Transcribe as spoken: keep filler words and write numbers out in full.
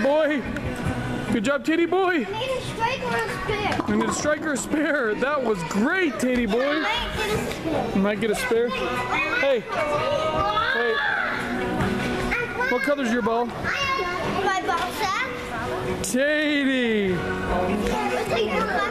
boy. Good job, Tatey boy. I need a striker or a spare. I need a striker or a spare. That was great, Tatey boy. You might get a spare. Hey. Hey. What color's your ball? My ball sack. Tatey.